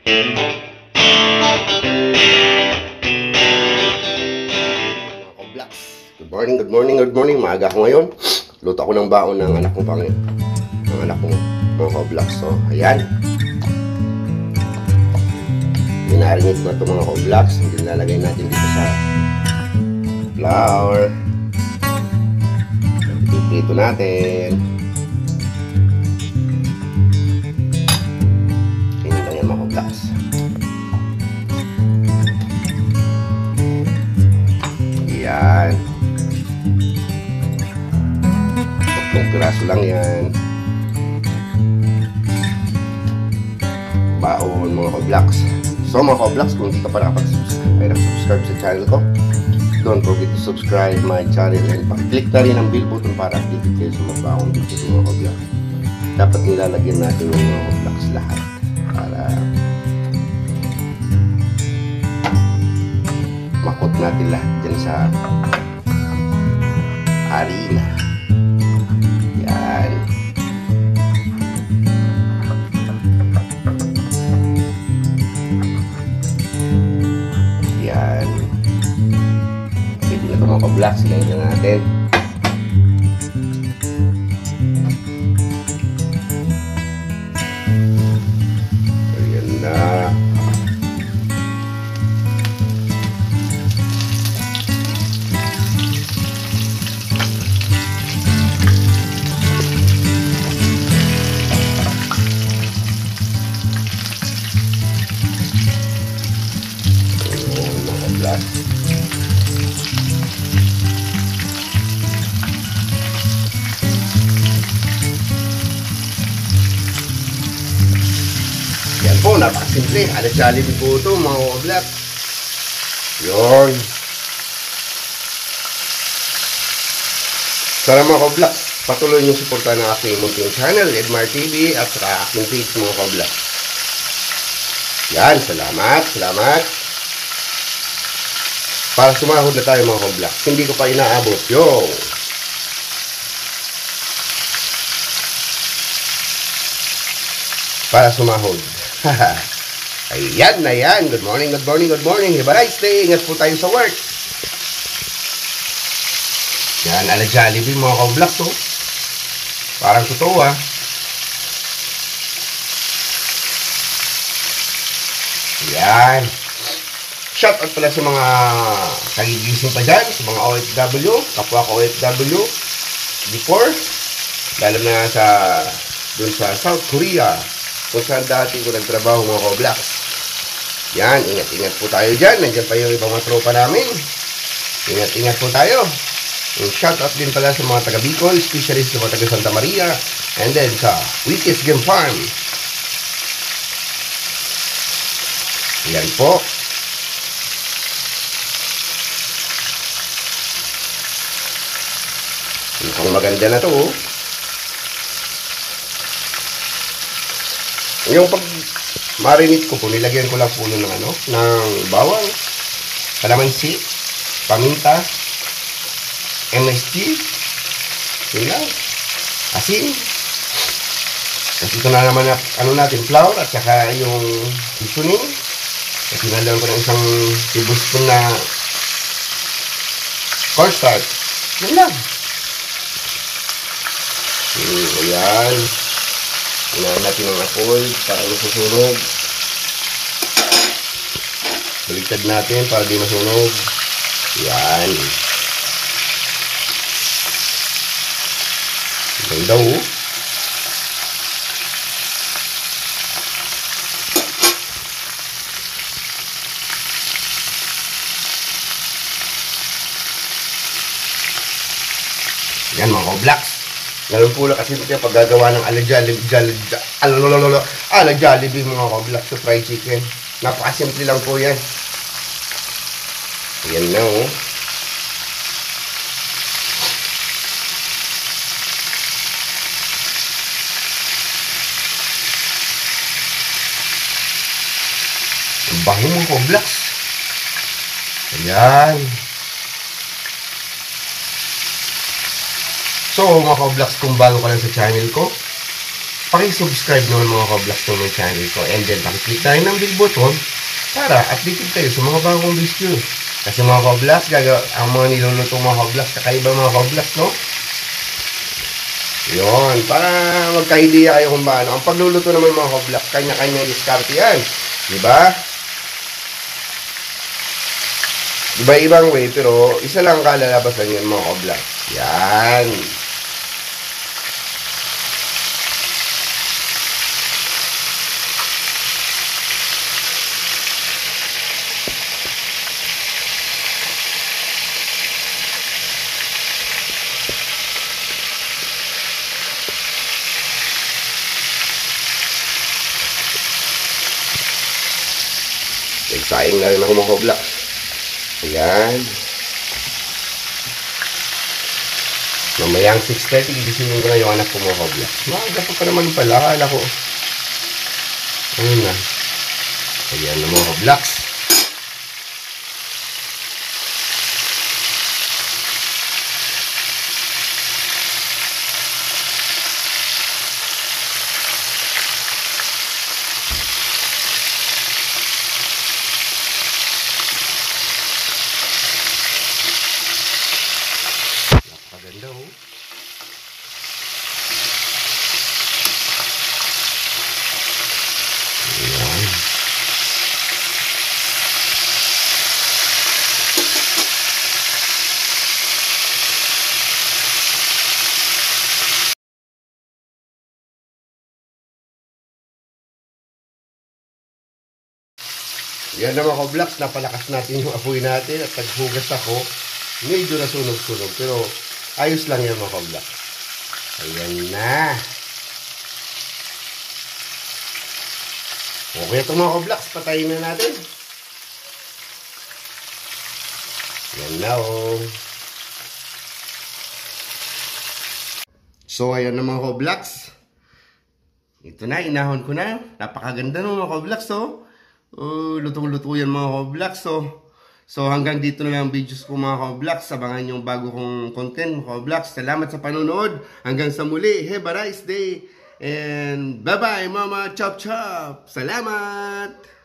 Good morning, good morning, good morning. Maaga ako ngayon. Luto ako ng baon ng anak kong pangit. Ng anak kong mga Koblax. So, ayan. Minarinate ko ito mga Koblax. Hindi nilalagay natin dito sa flour. Ito natin. Tingnan lang yan mga Koblax. Ayan. Tatlong piraso lang yan. Baon mga Koblax. So mga Koblax, kung hindi ka pa nakapag-subscribe sa channel ko, don't forget to subscribe my channel and click na rin ang bell button para updated kayo sa mga baong video mga Koblax. Dapat nilalagyan natin yung mga Koblax lahat para makot natin lahat dyan sa harina. Yan. Yan. Pwede na ito mga Koblax. Silayin na natin. Ayan na. Yan po, napakasimple. Jollibee po ito mga Koblax. Yun. Sana mga Koblax, patuloy niyo suportahan ng aking munting channel, Edmar TV, at sa aking page mga Koblax. Yan, salamat, salamat. Para sumahod na tayo mga Koblax. Hindi ko pa inaabot. Yo! Para sumahod. Ayan na yan. Good morning, good morning, good morning. Have a nice day. Ingat po tayo sa work. Yan, Jollibee mga Koblax, oh. Parang totoo, ah. Yan. Shout out pala sa mga kagigising pa dyan, sa mga OFW, kapwa ko OFW before, lalo na dun sa South Korea, kung saan dati ko nagtrabaho mga Koblax. Yan, ingat-ingat po tayo dyan. Nandiyan pa yung ibang mga tropa namin. Ingat-ingat po tayo. And shout out din pala sa mga taga Bicol, especially sa mga taga Santa Maria, and then sa Wikis Game Farm. Yan po. Mukhang maganda na to, oh. Yung pag marinate ko po, nilagyan ko lang po ng ng bawang, kalamansi, paminta, MSG, yun lang, asin. Kasi ito na naman natin, flour at saka yung seasoning. Kasi nalagyan ko ng isang tablespoon na cornstarch. Yun lang. Ayan. Unahan natin ang apoy para masusunog. Baligtad natin para di masunog. Ayan. Ganda, oh. Yan mga Koblax. Ngayon po lang kasi ito pag gagawa ng Jollibee mga Koblax sa fried chicken. Napakasimple lang po yan. Ayan na, oh. Ang baho mga Koblax. Ayan. So mga Koblax, kung bago ka lang sa channel ko, Paki-subscribe naman mga ka-vlogs to my channel ko. And then, paki-click tayo ng bell button para updated kayo sa mga bagong video. Kasi mga ka-vlogs, ang mga niluluto mga ka-vlogs, kakaiba mga ka-vlogs, no? Yun, para magka-idea kayo kung paano. Ang pagluluto naman mga ka-vlogs, kanya-kanya diskarte yan. Diba? Iba-ibang way, pero isa lang kalalabasan yan mga ka-vlogs. Yan. Sayang na rin ako mga ka-vlogs. Ayan. Mamayang 6:30, gisingin ko na yung anak ko mga ka-vlogs. Maaga pa naman pala. Akala ko. Ayun na. Ayan na mga ka-vlogs. Napakaganda oh. Ayan. Yan na mga ka-vlogs, napalakas natin yung apoy natin at naghugas ako. Medyo nasunog-sunog, pero ayos lang yan mga ka-vlogs. Ayan na. Okay ito mga ka-vlogs, patayin na natin. Yan na oh. So ayan na mga ka-vlogs. Ito na, inahon ko na. Napakaganda no mga ka-vlogs oh. Lutong-luto yan mga ka-vlogs oh. So hanggang dito na lang ang videos ko mga ka-vlogs. Abangan yung bago kong content mga ka-vlogs. Salamat sa panonood. Hanggang sa muli. Have a nice day. And bye-bye mama. Chop chop. Salamat.